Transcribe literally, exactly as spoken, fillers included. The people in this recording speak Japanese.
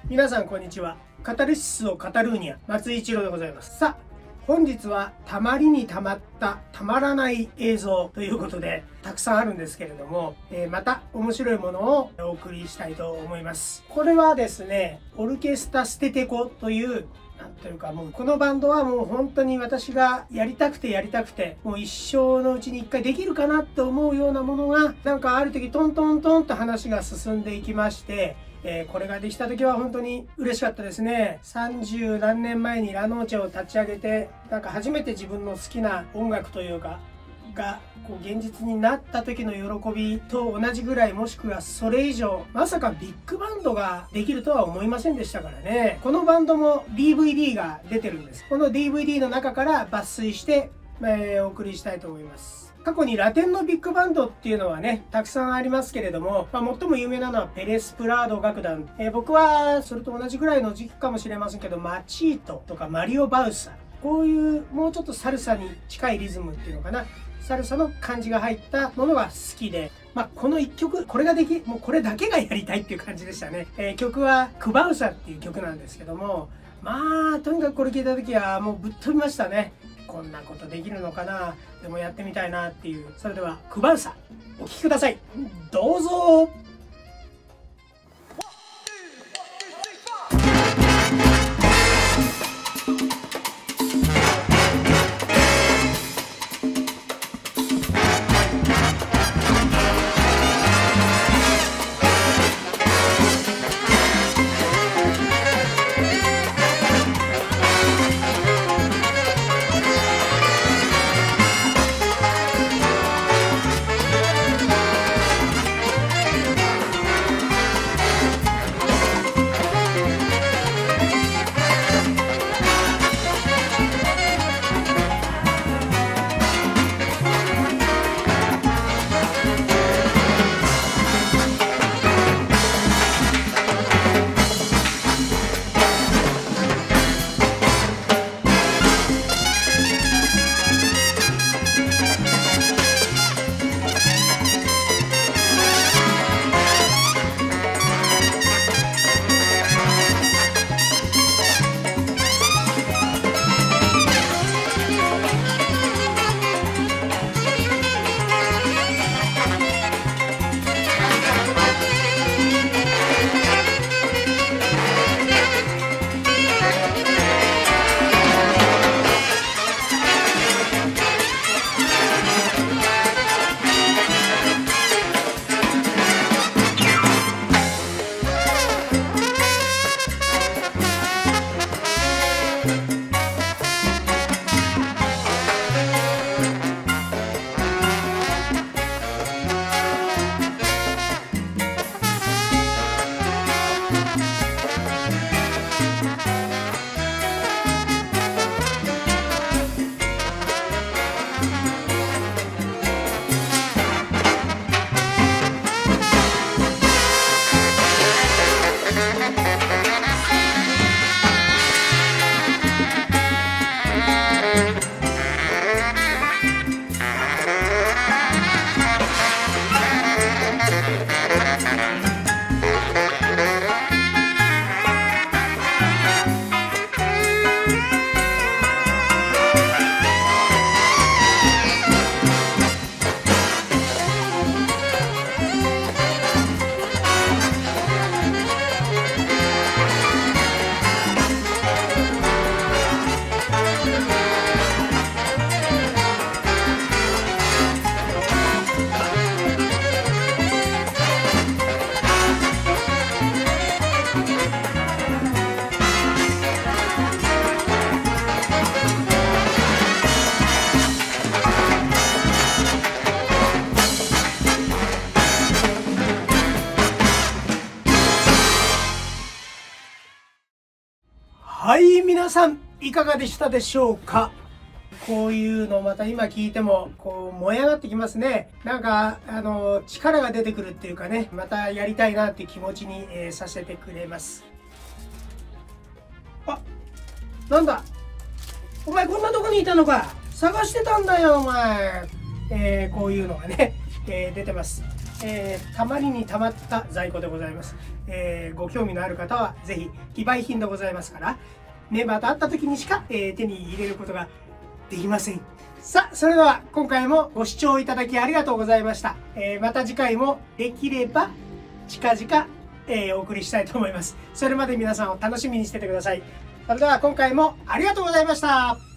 皆さんこんにちは。カタルシスをカタルーニャ、松井一郎でございます。さあ、本日はたまりにたまったたまらない映像ということでたくさんあるんですけれども、えー、また面白いものをお送りしたいと思います。これはですね、オルケスタステテコというなんというか、もうこのバンドはもう本当に私がやりたくてやりたくて、もう一生のうちに一回できるかなって思うようなものが、なんかある時トントントンと話が進んでいきまして、えー、これができた時は本当に嬉しかったですね。三十何年前にラノーチェを立ち上げて、なんか初めて自分の好きな音楽というかがこう現実になった時の喜びと同じぐらい、もしくはそれ以上、まさかビッグバンドができるとは思いませんでしたからね。このバンドも ディーブイディー が出てるんです。この ディーブイディー の中から抜粋して、えー、お送りしたいと思います。過去にラテンのビッグバンドっていうのはね、たくさんありますけれども、まあ、最も有名なのはペレス・プラード楽団、えー、僕はそれと同じぐらいの時期かもしれませんけど、マチートとかマリオ・バウサ、こういうもうちょっとサルサに近いリズムっていうのかな、サルサの感じが入ったものが好きで、まあ、このいっきょく、これができ、もうこれだけがやりたいっていう感じでしたね。えー、曲はクバウサっていう曲なんですけども、まあとにかくこれ聴いた時はもうぶっ飛びましたね。こんなことできるのかな、でもやってみたいなっていう。それではクバウサお聴きください、どうぞ。はい、皆さんいかがでしたでしょうか。こういうのまた今聞いてもこう燃え上がってきますね。なんかあの力が出てくるっていうかね、またやりたいなっていう気持ちに、えー、させてくれます。あ、なんだお前こんなとこにいたのか、探してたんだよお前。えー、こういうのがね、 えー、出てます。えー、たまりにたまった在庫でございます。えー、ご興味のある方はぜひ非売品でございますから、メンバーと会った時にしか、えー、手に入れることができません。さあ、それでは今回もご視聴いただきありがとうございました。えー、また次回もできれば近々、えー、お送りしたいと思います。それまで皆さんを楽しみにしててください。それでは今回もありがとうございました。